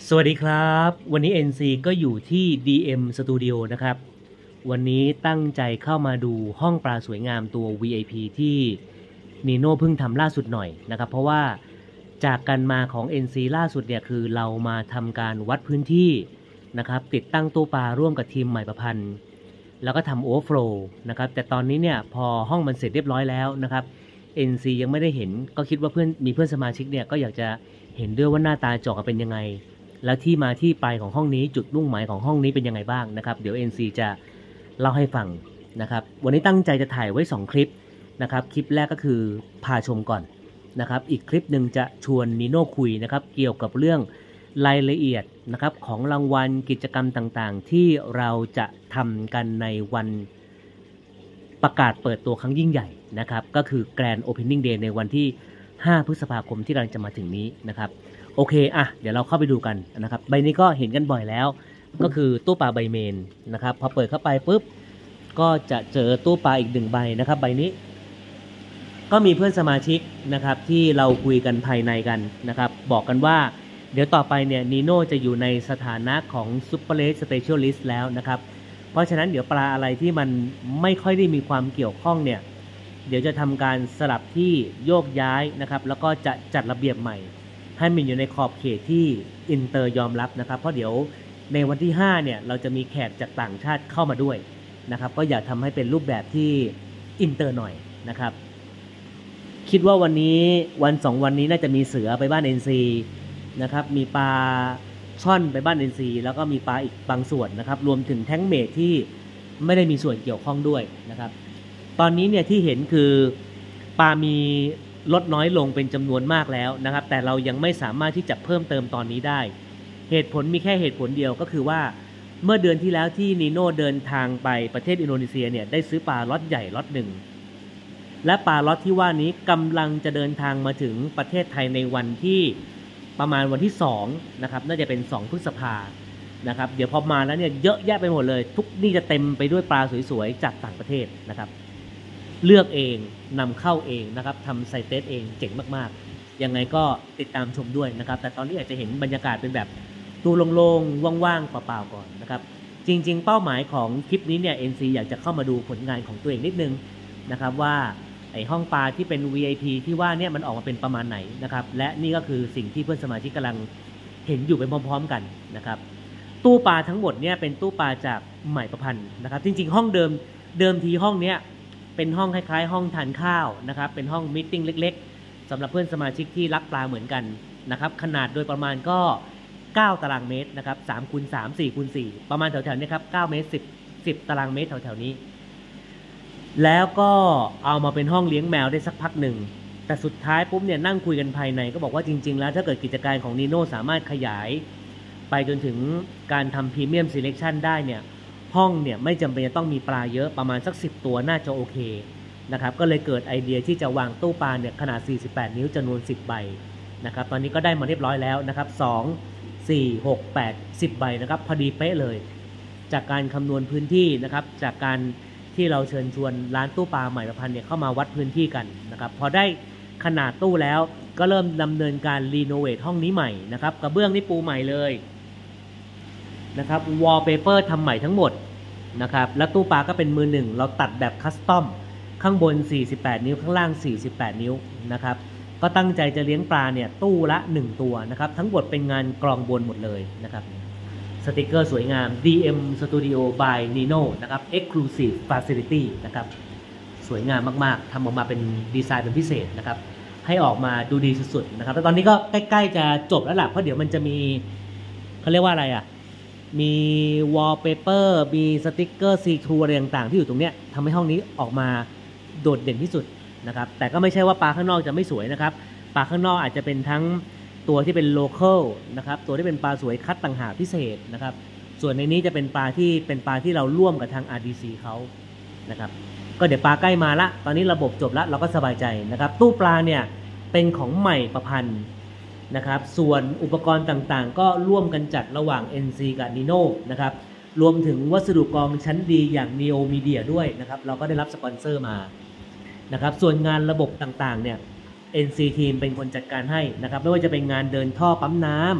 สวัสดีครับวันนี้ NC ก็อยู่ที่ DM Studio นะครับวันนี้ตั้งใจเข้ามาดูห้องปลาสวยงามตัว VIP ที่นีโน่เพิ่งทำล่าสุดหน่อยนะครับเพราะว่าจากการมาของ NC ล่าสุดเนี่ยคือเรามาทำการวัดพื้นที่นะครับติดตั้งตู้ปลาร่วมกับทีมใหม่ประพันธ์แล้วก็ทำโอเวอร์โฟลว์นะครับแต่ตอนนี้เนี่ยพอห้องมันเสร็จเรียบร้อยแล้วนะครับ NC ยังไม่ได้เห็นก็คิดว่ามีเพื่อนสมาชิกเนี่ยก็อยากจะเห็นด้วยว่าหน้าตาจอเป็นยังไงแล้วที่มาที่ไปของห้องนี้จุดมุ่งหมายของห้องนี้เป็นยังไงบ้างนะครับเดี๋ยว NC จะเล่าให้ฟังนะครับวันนี้ตั้งใจจะถ่ายไว้2คลิปนะครับคลิปแรกก็คือพาชมก่อนนะครับอีกคลิปหนึ่งจะชวนนีโน่คุยนะครับเกี่ยวกับเรื่องรายละเอียดนะครับของรางวัลกิจกรรมต่างๆที่เราจะทำกันในวันประกาศเปิดตัวครั้งยิ่งใหญ่นะครับก็คือ Grand Opening Day ในวันที่5 พฤษภาคมที่กำลังจะมาถึงนี้นะครับโอเคเดี๋ยวเราเข้าไปดูกันนะครับใบนี้ก็เห็นกันบ่อยแล้วก็คือตู้ปลาใบเมนนะครับพอเปิดเข้าไปปุ๊บก็จะเจอตู้ปลาอีก1ใบนะครับใบนี้ก็มีเพื่อนสมาชิกนะครับที่เราคุยกันภายในกันนะครับบอกกันว่าเดี๋ยวต่อไปเนี่ยนีโน่จะอยู่ในสถานะของซุปเปอร์เลสสเปเชียลิสต์แล้วนะครับเพราะฉะนั้นเดี๋ยวปลาอะไรที่มันไม่ค่อยได้มีความเกี่ยวข้องเนี่ยเดี๋ยวจะทำการสลับที่โยกย้ายนะครับแล้วก็จะจัดระเบียบใหม่ให้มันอยู่ในขอบเขตที่อินเตอร์ยอมรับนะครับเพราะเดี๋ยวในวันที่5เนี่ยเราจะมีแขกจากต่างชาติเข้ามาด้วยนะครับก็อยากทำให้เป็นรูปแบบที่อินเตอร์หน่อยนะครับคิดว่าวันนี้วัน2วันนี้น่าจะมีเสือไปบ้าน NC นะครับมีปลาช่อนไปบ้าน NC แล้วก็มีปลาอีกบางส่วนนะครับรวมถึงแท้งเมดที่ไม่ได้มีส่วนเกี่ยวข้องด้วยนะครับตอนนี้เนี่ยที่เห็นคือปลามีลดน้อยลงเป็นจำนวนมากแล้วนะครับแต่เรายังไม่สามารถที่จะเพิ่มเติมตอนนี้ได้เหตุผลมีแค่เหตุผลเดียวก็คือว่าเมื่อเดือนที่แล้วที่นีโน่เดินทางไปประเทศอินโดนีเซียเนี่ยได้ซื้อปลาล็อตใหญ่ล็อตหนึ่งและปลาล็อตที่ว่านี้กำลังจะเดินทางมาถึงประเทศไทยในวันที่ประมาณวันที่2นะครับน่าจะเป็น2 พฤษภานะครับเดี๋ยวพอมาแล้วเนี่ยเยอะแยะไปหมดเลยทุกนี่จะเต็มไปด้วยปลาสวยๆจากต่างประเทศนะครับเลือกเองนำเข้าเองนะครับทำไซเตสเองเจ๋งมากๆยังไงก็ติดตามชมด้วยนะครับแต่ตอนนี้อาจจะเห็นบรรยากาศเป็นแบบตู้โล่งๆว่างๆเปล่าๆก่อนนะครับจริงๆเป้าหมายของคลิปนี้เนี่ย NC อยากจะเข้ามาดูผลงานของตัวเองนิดนึงนะครับว่าไอห้องปลาที่เป็น VIP ที่ว่าเนี่ยมันออกมาเป็นประมาณไหนนะครับและนี่ก็คือสิ่งที่เพื่อนสมาชิกกำลังเห็นอยู่ไปพร้อมๆกันนะครับตู้ปลาทั้งหมดเนี่ยเป็นตู้ปลาจากใหม่ประพันธ์นะครับจริงๆห้องเดิมทีห้องเนี้ยเป็นห้องคล้ายๆห้องทานข้าวนะครับเป็นห้องมีตติ้งเล็กๆสำหรับเพื่อนสมาชิกที่รักปลาเหมือนกันนะครับขนาดโดยประมาณก็9 ตารางเมตรนะครับ3 คูณ 3 4 คูณ 4ประมาณแถวๆนี้ครับ9 เมตร10 ตารางเมตรแถวๆนี้แล้วก็เอามาเป็นห้องเลี้ยงแมวได้สักพักหนึ่งแต่สุดท้ายปุ๊บเนี่ยนั่งคุยกันภายในก็บอกว่าจริงๆแล้วถ้าเกิดกิจการของนีโน่สามารถขยายไปจนถึงการทำพรีเมียมซีเลคชั่นได้เนี่ยห้องเนี่ยไม่จำเป็นจะต้องมีปลาเยอะประมาณสัก10 ตัวน่าจะโอเคนะครับก็เลยเกิดไอเดียที่จะวางตู้ปลาเนี่ยขนาด48 นิ้วจำนวน10 ใบนะครับตอนนี้ก็ได้มาเรียบร้อยแล้วนะครับ2 4 6 8 10 ใบนะครับพอดีเป๊ะเลยจากการคำนวณพื้นที่นะครับจากการที่เราเชิญชวนร้านตู้ปลาใหม่ประพันธ์เนี่ยเข้ามาวัดพื้นที่กันนะครับพอได้ขนาดตู้แล้วก็เริ่มดำเนินการรีโนเวทห้องนี้ใหม่นะครับกระเบื้องนี่ปูใหม่เลยนะครับวอลเปเปอร์ทำใหม่ทั้งหมดนะครับแล้วตู้ปลาก็เป็นมือหนึ่งเราตัดแบบคัสตอมข้างบน48 นิ้วข้างล่าง48 นิ้วนะครับก็ตั้งใจจะเลี้ยงปลาเนี่ยตู้ละ1 ตัวนะครับทั้งหมดเป็นงานกรองบนหมดเลยนะครับสติกเกอร์สวยงาม DM Studio by Nino นะครับ Exclusive Facility นะครับสวยงามมากๆทำออกมาเป็นดีไซน์เป็นพิเศษนะครับให้ออกมาดูดีสุดๆนะครับแล้วตอนนี้ก็ใกล้ๆจะจบแล้วล่ะเพราะเดี๋ยวมันจะมีเขาเรียกว่าอะไรมีวอลเปเปอร์มีสติกเกอร์ซีทรูอะไรต่างๆที่อยู่ตรงเนี้ยทำให้ห้องนี้ออกมาโดดเด่นที่สุดนะครับแต่ก็ไม่ใช่ว่าปลาข้างนอกจะไม่สวยนะครับปลาข้างนอกอาจจะเป็นทั้งตัวที่เป็นโลเคอลนะครับตัวที่เป็นปลาสวยคัดต่างหากพิเศษนะครับส่วนในนี้จะเป็นปลาที่เราร่วมกับทาง RDC เขานะครับก็เดี๋ยวปลาใกล้มาละตอนนี้ระบบจบละเราก็สบายใจนะครับตู้ปลาเนี่ยเป็นของใหม่ประพันธ์นะครับส่วนอุปกรณ์ต่างๆก็ร่วมกันจัดระหว่าง NC กับ Nino นะครับรวมถึงวัสดุกรองชั้นดีอย่าง Neo Media ด้วยนะครับเราก็ได้รับสปอนเซอร์มานะครับส่วนงานระบบต่างๆเนี่ย NC ทีมเป็นคนจัดการให้นะครับไม่ว่าจะเป็นงานเดินท่อปั๊มน้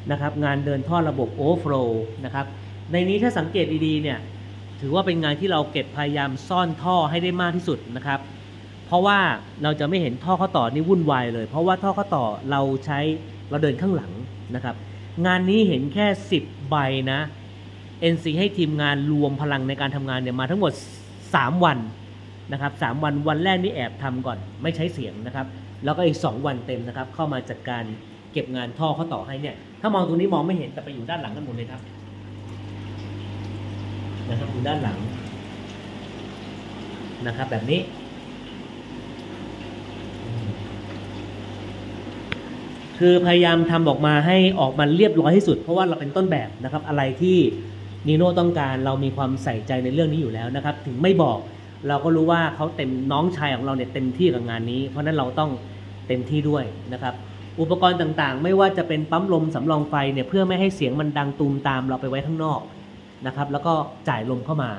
นะครับงานเดินท่อระบบโอเวอร์โฟลว์นะครับในนี้ถ้าสังเกตดีๆเนี่ยถือว่าเป็นงานที่เราเก็บพยายามซ่อนท่อให้ได้มากที่สุดนะครับเพราะว่าเราจะไม่เห็นท่อข้อต่อนี่วุ่นวายเลยเพราะว่าท่อข้อต่อเราเดินข้างหลังนะครับงานนี้เห็นแค่10ใบนะ NC ให้ทีมงานรวมพลังในการทำงานเนี่ยมาทั้งหมด3วันนะครับ3วันวันแรกนี่แอบทำก่อนไม่ใช้เสียงนะครับแล้วก็อีก2วันเต็มนะครับเข้ามาจัดการเก็บงานท่อข้อต่อให้เนี่ยถ้ามองตรงนี้มองไม่เห็นแต่ไปอยู่ด้านหลังกันหมดเลยครับนะครับอยู่ด้านหลังนะครับแบบนี้คือพยายามทำออกมาให้ออกมาเรียบร้อยที่สุดเพราะว่าเราเป็นต้นแบบนะครับอะไรที่นีโน่ต้องการเรามีความใส่ใจในเรื่องนี้อยู่แล้วนะครับถึงไม่บอกเราก็รู้ว่าเขาเต็มน้องชายของเราเนี่ยเต็มที่กับงานนี้เพราะนั้นเราต้องเต็มที่ด้วยนะครับอุปกรณ์ต่างๆไม่ว่าจะเป็นปั๊มลมสำรองไฟเนี่ยเพื่อไม่ให้เสียงมันดังตูมตามเราไปไว้ข้างนอกนะครับแล้วก็จ่ายลมเข้ามา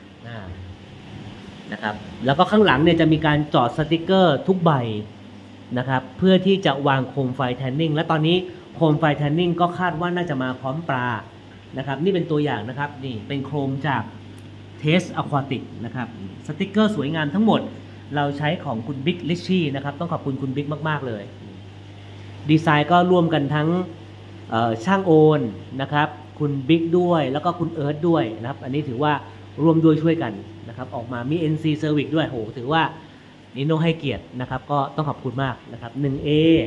นะครับแล้วก็ข้างหลังเนี่ยจะมีการจอดสติกเกอร์ทุกใบนะครับเพื่อที่จะวางโคมไฟแทนนิ่งและตอนนี้โคมไฟแทนนิ่งก็คาดว่าน่าจะมาพร้อมปลานะครับนี่เป็นตัวอย่างนะครับนี่เป็นโคมจากเทสอะควาติกนะครับสติกเกอร์สวยงามทั้งหมดเราใช้ของคุณบิ๊กลิชชี่นะครับต้องขอบคุณคุณบิ๊กมากๆเลยดีไซน์ก็ร่วมกันทั้งช่างโอนนะครับคุณบิ๊กด้วยแล้วก็คุณเอิร์ธด้วยนะครับอันนี้ถือว่าร่วมด้วยช่วยกันนะครับออกมามี NC Service ด้วยโหถือว่านิโน่ให้เกียรตินะครับก็ต้องขอบคุณมากนะครับ 1A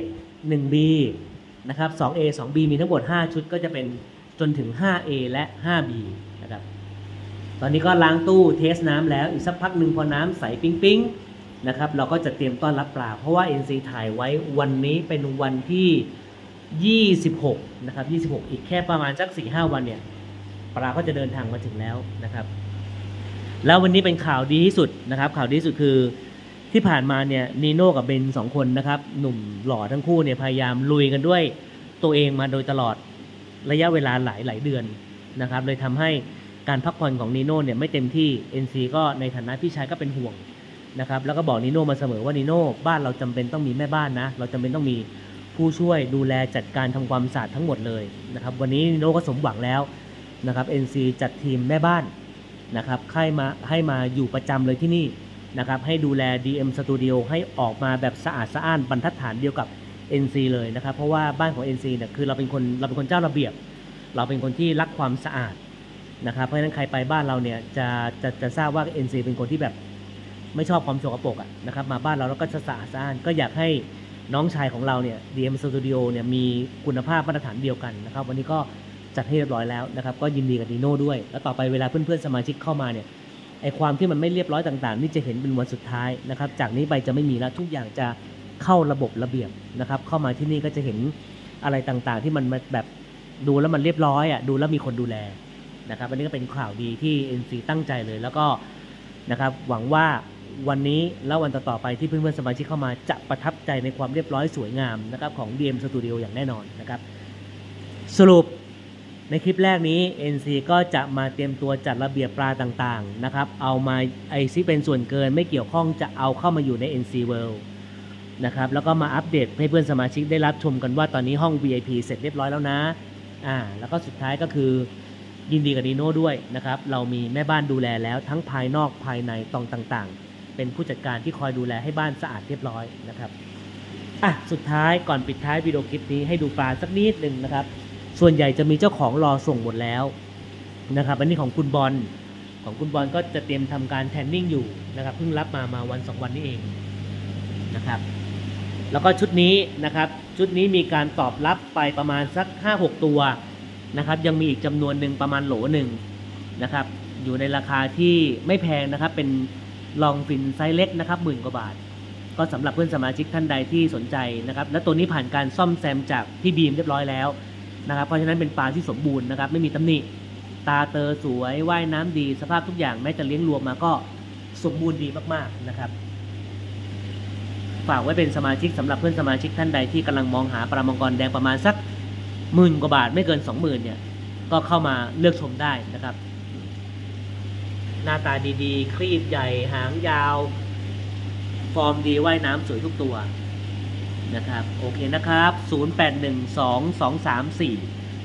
1B นะครับ 2A 2B มีทั้งหมด5ชุดก็จะเป็นจนถึง 5A และ 5B นะครับตอนนี้ก็ล้างตู้เทสน้ำแล้วอีกสักพักหนึ่งพอน้ำใสปิ๊งๆนะครับเราก็จะเตรียมต้อนรับปลาเพราะว่า NC ถ่ายไว้วันนี้เป็นวันที่26นะครับ26อีกแค่ประมาณสัก 4-5 วันเนี่ยปลาก็จะเดินทางมาถึงแล้วนะครับแล้ววันนี้เป็นข่าวดีที่สุดนะครับข่าวดีที่สุดคือที่ผ่านมาเนี่ยนีโน่กับเบน2คนนะครับหนุ่มหล่อทั้งคู่เนี่ยพยายามลุยกันด้วยตัวเองมาโดยตลอดระยะเวลาหลายเดือนนะครับเลยทำให้การพักผ่อนของนีโน่เนี่ยไม่เต็มที่ NC ก็ในฐานะพี่ชายก็เป็นห่วงนะครับแล้วก็บอกนีโน่มาเสมอว่านีโน่บ้านเราจำเป็นต้องมีแม่บ้านนะเราจำเป็นต้องมีผู้ช่วยดูแลจัดการทำความสะอาดทั้งหมดเลยนะครับวันนี้นีโน่ก็สมหวังแล้วนะครับ NC จัดทีมแม่บ้านนะครับให้มาอยู่ประจำเลยที่นี่นะครับให้ดูแล DM Studio ให้ออกมาแบบสะอาดสะอ้านบรรทัดฐานเดียวกับ NC เลยนะครับเพราะว่าบ้านของ NC เนี่ยคือเราเป็นคนเจ้าระเบียบเราเป็นคนที่รักความสะอาดนะครับเพราะฉะนั้นใครไปบ้านเราเนี่ยจะทราบว่า NC เป็นคนที่แบบไม่ชอบความสกปรกนะครับมาบ้านเราแล้วก็จะสะอาดสะอ้านก็อยากให้น้องชายของเราเนี่ย DM Studio เนี่ยมีคุณภาพมาตรฐานเดียวกันนะครับวันนี้ก็จัดให้เรียบร้อยแล้วนะครับก็ยินดีกับนีโน่ด้วยแล้วต่อไปเวลาเพื่อนๆสมาชิกเข้ามาเนี่ยไอความที่มันไม่เรียบร้อยต่างๆนี่จะเห็นเป็นวันสุดท้ายนะครับจากนี้ไปจะไม่มีแล้วทุกอย่างจะเข้าระบบระเบียบนะครับเข้ามาที่นี่ก็จะเห็นอะไรต่างๆที่มันแบบดูแล้วมันเรียบร้อยดูแล้วมีคนดูแลนะครับอันนี้ก็เป็นข่าวดีที่ NC ตั้งใจเลยแล้วก็นะครับหวังว่าวันนี้แล้ววันต่อๆไปที่เพื่อนๆสมาชิกเข้ามาจะประทับใจในความเรียบร้อยสวยงามนะครับของ DM Studio อย่างแน่นอนนะครับสรุปในคลิปแรกนี้ NC ก็จะมาเตรียมตัวจัดระเบียบปลาต่างๆนะครับเอามาที่เป็นส่วนเกินไม่เกี่ยวข้องจะเอาเข้ามาอยู่ใน NC World นะครับแล้วก็มาอัปเดตให้เพื่อนสมาชิกได้รับชมกันว่าตอนนี้ห้อง VIP เสร็จเรียบร้อยแล้วนะแล้วก็สุดท้ายก็คือยินดีกับนีโน่ด้วยนะครับเรามีแม่บ้านดูแลแล้วทั้งภายนอกภายในตรงต่างๆเป็นผู้จัดการที่คอยดูแลให้บ้านสะอาดเรียบร้อยนะครับสุดท้ายก่อนปิดท้ายวิดีโอคลิปนี้ให้ดูปลาสักนิดนึงนะครับส่วนใหญ่จะมีเจ้าของรอส่งหมดแล้วนะครับอันนี้ของคุณบอลก็จะเตรียมทำการแทนนิ่งอยู่นะครับเพิ่งรับมาวัน2วันนี้เองนะครับแล้วก็ชุดนี้นะครับชุดนี้มีการตอบรับไปประมาณสัก 5-6 ตัวนะครับยังมีอีกจำนวนหนึ่งประมาณโหลหนึ่งนะครับอยู่ในราคาที่ไม่แพงนะครับเป็นลองฟินไซส์เล็กนะครับ10,000 กว่าบาทก็สำหรับเพื่อนสมาชิกท่านใดที่สนใจนะครับและตัวนี้ผ่านการซ่อมแซมจากพี่บีมเรียบร้อยแล้วนะครับเพราะฉะนั้นเป็นปลาที่สมบูรณ์นะครับไม่มีตำหนิตาเตอสวยว่ายน้ำดีสภาพทุกอย่างแม้จะเลี้ยงรวมมาก็สมบูรณ์ดีมากๆนะครับฝากไว้เป็นสมาชิกสำหรับเพื่อนสมาชิกท่านใดที่กำลังมองหาปลามังกรแดงประมาณสัก10,000 กว่าบาทไม่เกิน 20,000 เนี่ยก็เข้ามาเลือกชมได้นะครับหน้าตาดีๆครีบใหญ่หางยาวฟอร์มดีว่ายน้ำสวยทุกตัวนะครับโอเคนะครับ0812234488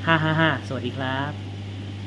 555 สวัสดีครับ